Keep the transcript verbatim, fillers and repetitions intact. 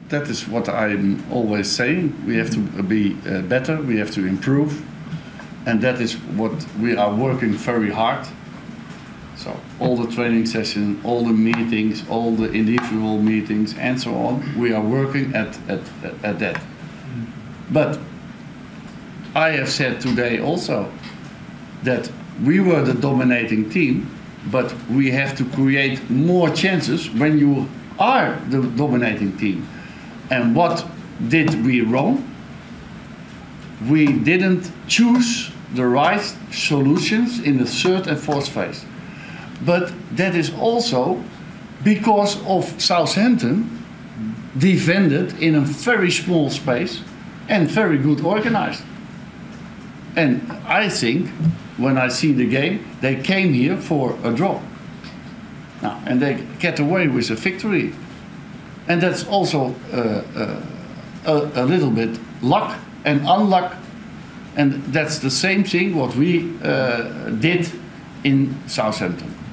that is what I'm always saying. We have to be uh, better, we have to improve, and that is what we are working very hard. So all the training sessions, all the meetings, all the individual meetings and so on, we are working at, at, at that. But I have said today also that we were the dominating team, but we have to create more chances when you are the dominating team. And what did we wrong? We didn't choose the right solutions in the third and fourth phase. But that is also because of Southampton defended in a very small space and very good organized. And I think, when I see the game, they came here for a draw. Now, and they get away with a victory. And that's also uh, uh, a, a little bit luck and unluck. And that's the same thing what we uh, did in Southampton.